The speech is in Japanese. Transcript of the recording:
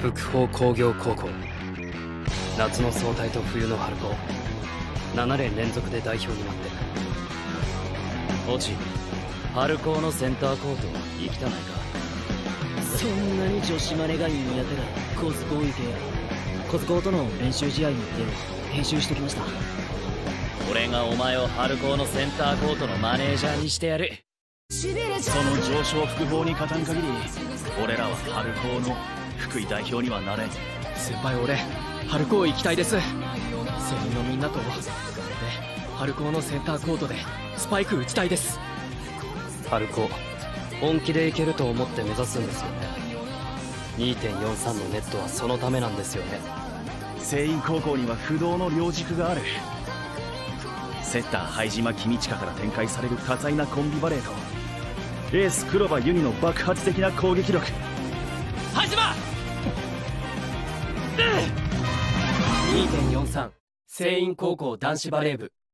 福邦工業高校、夏の総体と冬の春高、7年連続で代表になってる。オチ、春高のセンターコート行きたないか。 そんなに女子マネがいいんやったらコズコ行けや。コズコとの練習試合に行って編集しときました。 俺がお前を春高のセンターコートのマネージャーにしてやる。 その上昇複合に勝たん限り、俺らは春高の福井代表にはなれん。 先輩、俺春高行きたいです。セミのみんなと俺で春高のセンターコートでスパイク打ちたいです。 春高本気でいけると思って目指すんですよね。 2.43 のネットはそのためなんですよね。 聖院高校には不動の両軸がある。セッター灰島公親から展開される多彩なコンビバレーとエース黒羽由美の爆発的な攻撃力。 灰島 2.43 聖院高校男子バレー部